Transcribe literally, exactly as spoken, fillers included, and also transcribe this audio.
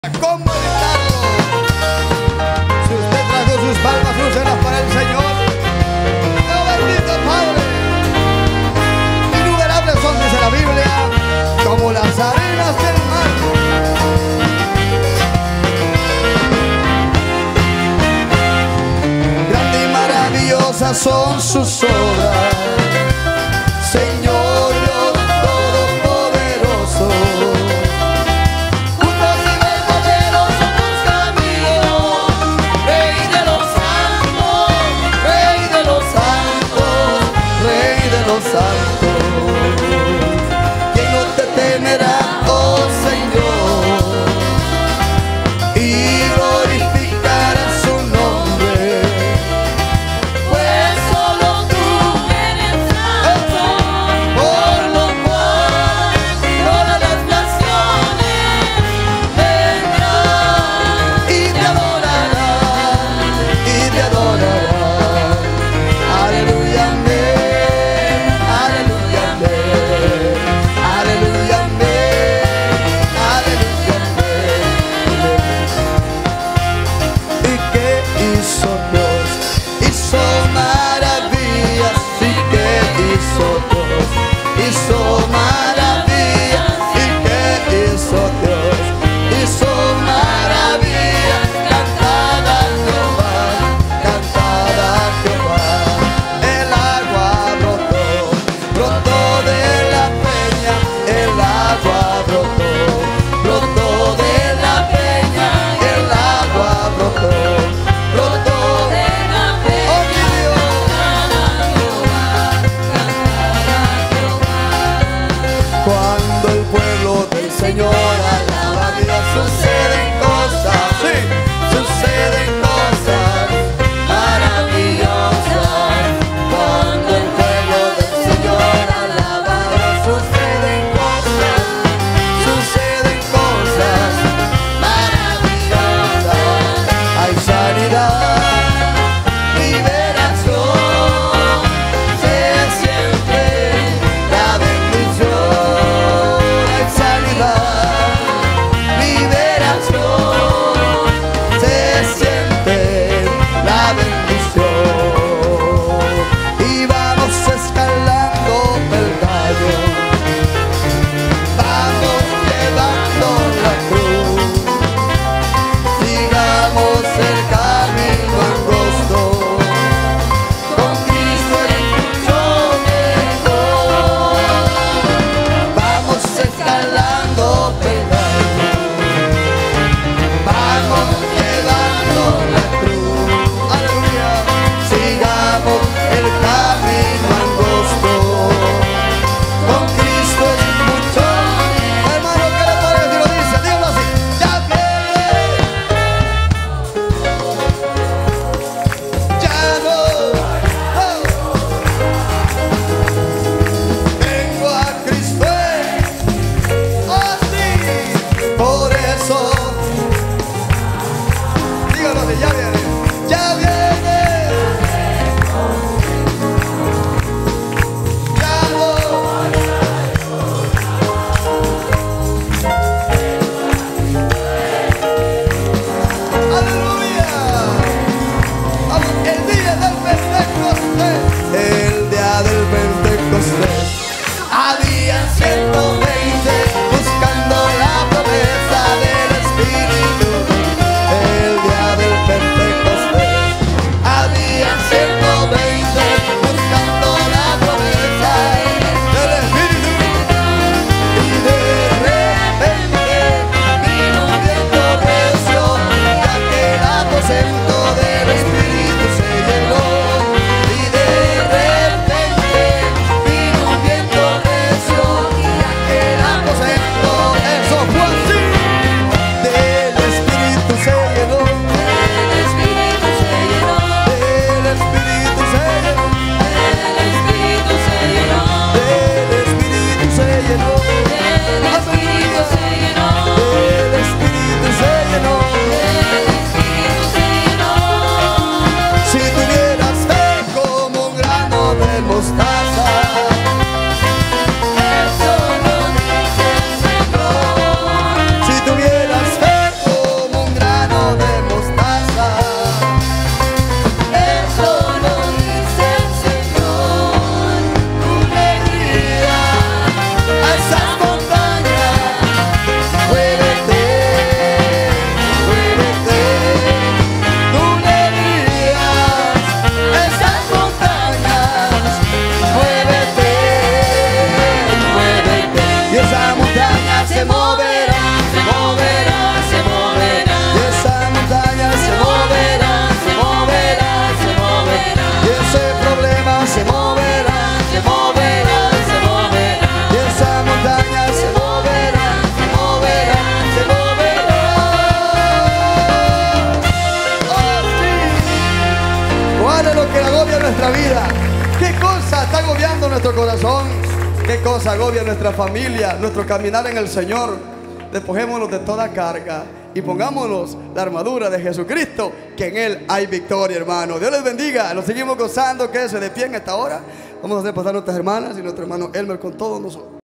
¿Cómo evitarlo? Si usted trajo sus palmas, úselas para el Señor. ¡Oh, bendito Padre! Innumerables son, dice la Biblia, como las arenas del mar. Grandes y maravillosas son sus obras, Señor Dios Todopoderoso. Santo, ¿quién no te temerá, oh Señor? Y glorificará su nombre, pues solo tú nuestra vida? ¿Qué cosa está agobiando nuestro corazón? ¿Qué cosa agobia nuestra familia, nuestro caminar en el Señor? Despojémonos de toda carga y pongámonos la armadura de Jesucristo, que en Él hay victoria, hermano. Dios les bendiga. Nos seguimos gozando. Quédese de pie en esta hora. Vamos a hacer pasar a nuestras hermanas y nuestro hermano Elmer con todos nosotros.